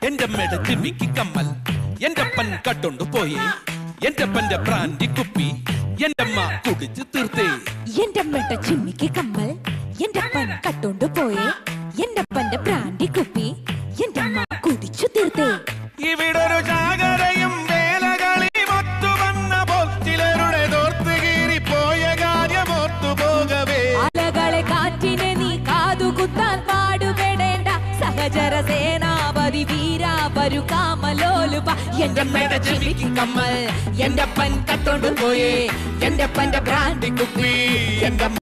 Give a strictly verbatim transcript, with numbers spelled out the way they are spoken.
എന്റെ അമ്മയുടെ ജിമിക്കി കമ്മൽ എന്റെ അപ്പൻ കട്ടോണ്ട് പോയേ എന്റെ അപ്പന്റെ ബ്രാൻഡി കുപ്പി എന്റെ അമ്മ കുടിച്ചു തീർത്തേ എന്റെ അമ്മയുടെ ജിമിക്കി കമ്മൽ എന്റെ അപ്പൻ കട്ടോണ്ട് പോയേ എന്റെ അപ്പന്റെ ബ്രാൻഡി കുപ്പി എന്റെ അമ്മ കുടിച്ചു തീർത്തേ ഇവിടൊരു ജാഗരയും വേലകളിയും ഒത്തുവന്ന പോറ്റിലരുടെ തോർത്ത് കീറിപ്പോയ കാര്യമോർത്തു പോകവേ അലകളെ കാറ്റിനെ നീ കാതുകുത്താൻ പാടുപെടേണ്ട സഹചര സേനാപതി വീരാ വരു കാമലോലുപ എന്റെ അമ്മയുടെ ജിമിക്കി കമ്മൽ എന്റെ അപ്പൻ കട്ടോണ്ട് പോയേ എന്റെ അപ്പന്റെ ബ്രാൻഡി കുപ്പി എന്റെ